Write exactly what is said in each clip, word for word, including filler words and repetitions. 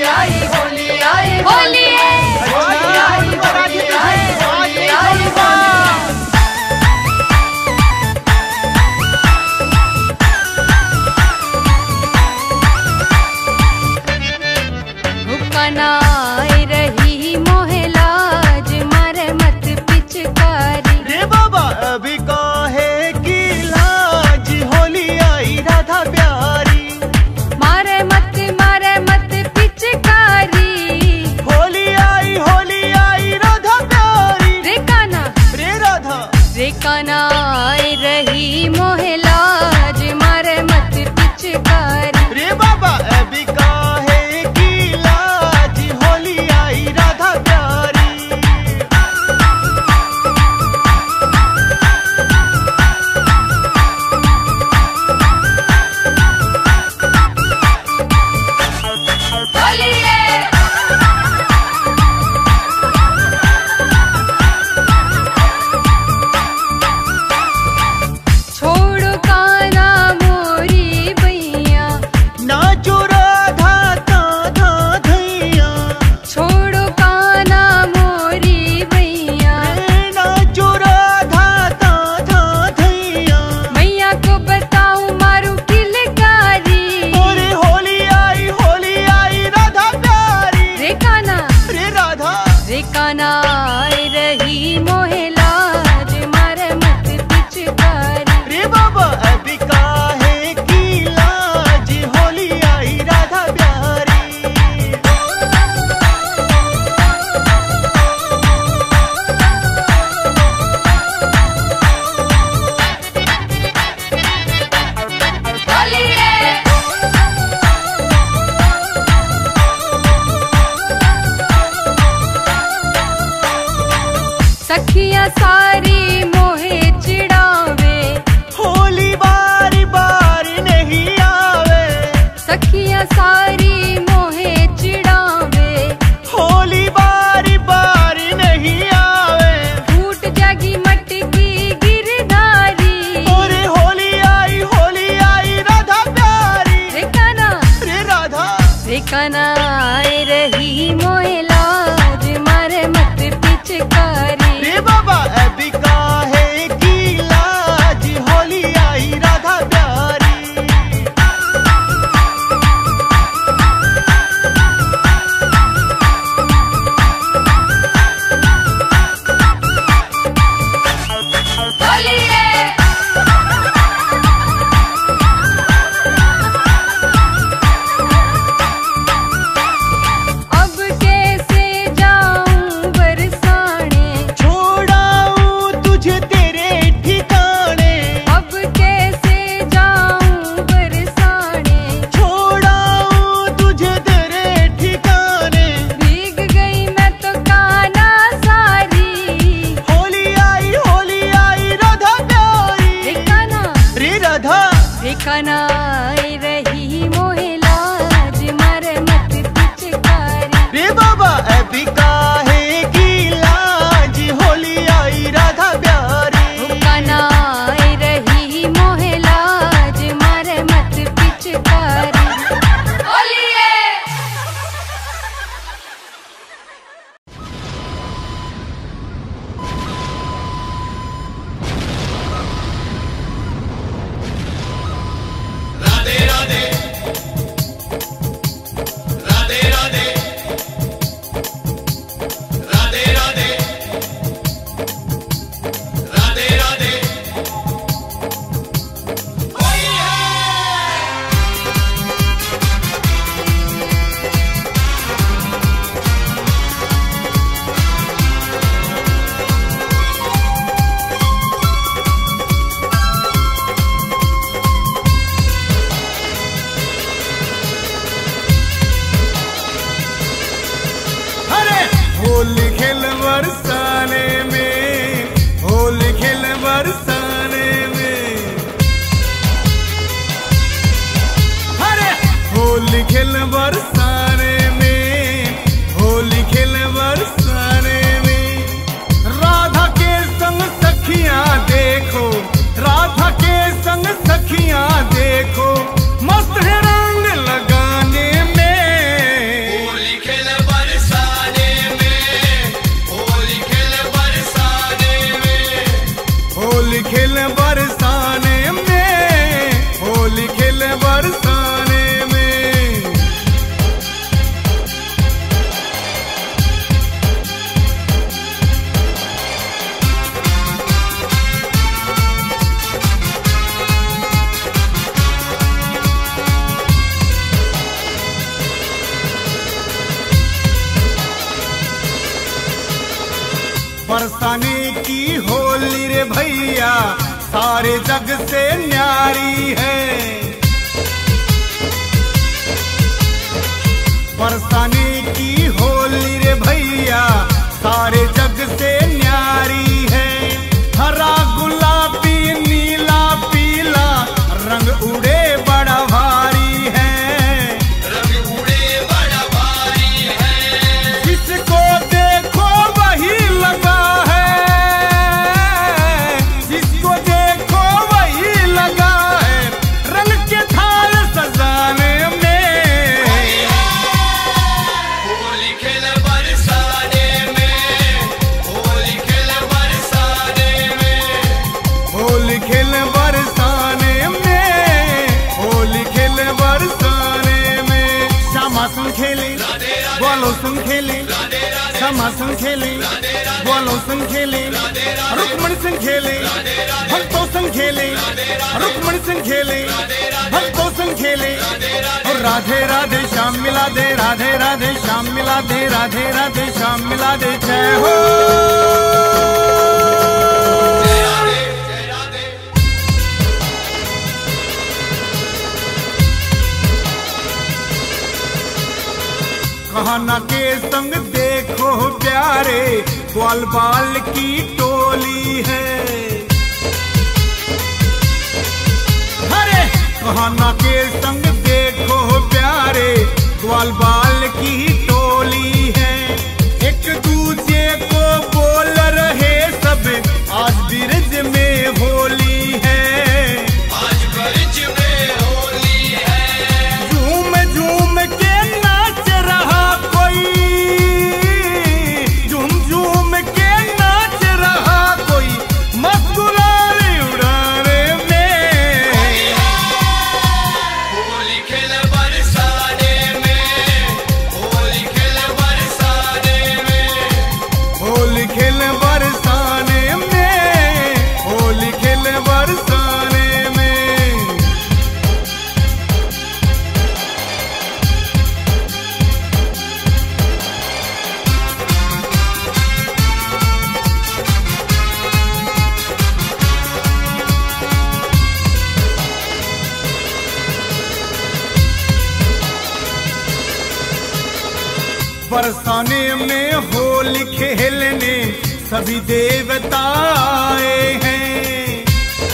आई होली आई होली है होली आई होली आई होली आई हुक्कनाई रही मोहलाज मारे मत पिचकारी रे बाबा अभी काहे की लाज होली आई राधा प्यारी मारे मत मारे मत पिचकारी होली आई होली आई राधा प्यारी रे काना रे राधा रे कानाई रही मोहलाज मारे मत पिचकारी रे बाबा अभी काहे की लाज होली आई राधा प्यारी होली है छोड़ो काना मोरी भैया नाचो राधा कान्हा धैया छोड़ो काना मोरी भैया रे नाचो राधा कान्हा धैया मैया को बताऊं मारू किलकारी अरे होली आई होली आई राधा प्यारी रे काना रे राधा रे काना आई रही मोहलाज मारे मत पिचकारी रे बाबा अभी काहे की लाज होली आई राधा प्यारी होली है सखिया सारी मोहे चिड़ावे होली बारी बारी नहीं आवे सखिया सारी मोहे चिड़ावे होली बारी बारी नहीं आवे फूट जागी मटकी गिरधारी अरे होली आई होली आई राधा प्यारी रे काना रे राधा रे काना आई रही मोहलाज मारे मत पिचकारी रे बाबा अभी काहे की लाज होली आई राधा प्यारी होली है अब कैसे जाऊं बरसाने छोड़ाऊं तुझे तेरे ठिकाने अब कैसे जाऊं बरसाने छोड़ाऊं तुझे तेरे ठिकाने भीग गई मैं तो काना सारी होली आई होली आई राधा प्यारी रे काना रे राधा रे काना आई रही मोहलाज मारे मत पिचकारी रे बाबा अभी काहे की लाज होली आई राधा प्यारी काना आई रही मोहलाज मारे मत पिचकारी होली है राधे राधे रे भैया सारे जग से न्यारी है। बरसाने की होली रे भैया सारे जग से न्यारी है। हरा गुलाबी नीला पीला रंग उड़े बड़ा भारी है, रंग उड़े बड़ा भारी है। जिसको देखो वही लगा है, जिसको देखो वही लगा है रंग के थाल सजाने में। होली खेल बरसाने में, होली खेल बरसाने में, होली खेल बरसाने में, होली खेल बरसाने में। श्यामा संग खेले बोलो संग खेले, श्यामा संग खेले बोलो संग खेले, रुक्मणी संग खेले भक्तों संग खेले, रुक्मणी संग खेले भक्तों संग खेले। और राधे राधे श्याम मिला दे, राधे राधे श्याम मिला दे, राधे राधे श्याम मिला दे। जय हो जय राधे जय राधे। कहाना के संग देखो प्यारे ग्वाल बाल की टोली है। अरे कहाना के संग देखो प्यारे ग्वाल बाल की टोली है। एक दूजे को बोल रहे सब आज ब्रिज में होली है, आज ब्रिज में होली है। झूम झूम के नाच रहा कोई, झूम झूम के नाच रहा कोई मस्त गुलाल उड़ाने में। होली खेल बरसाने में, होली खेल बरसाने में, होली खेल बरसाने में, होली खेल बरसाने में। बरसाने में होली खेलने सभी देवता आए हैं।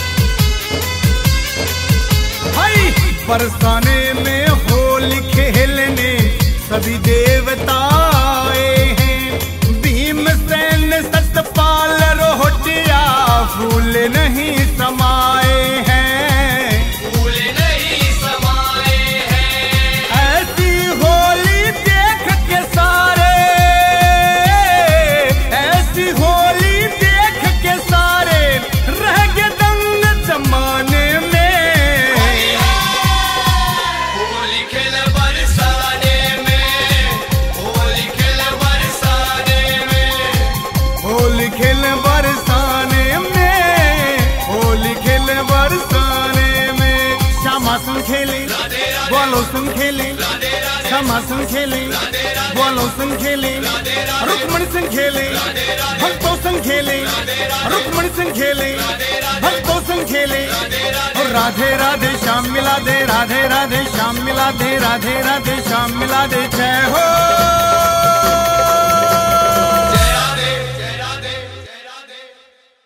हाय बरसाने में होली खेलने सभी देवता आए हैं। भीमसेन सतपाल रोहटिया फूल नहीं समाए हैं, फूल नहीं समाए हैं। ऐसी होली देख के सारे, ऐसी होली देख के सारे रह गए दंग जमाने में। होली खेल बरसाने में, होली खेल बरसाने में, होली खेल बरसाने में, होली खेल बरसाने में। श्यामा संग खेले बोलो संग खेले, श्यामा संग खेले बोलो संग खेले, रुक्मणी संग खेले भक्तों संग खेले, रुक्मणी संग खेले भक्तों संग खेले। और राधे राधे श्याम मिला दे, राधे राधे श्याम मिला दे, राधे राधे श्याम मिला दे। जय हो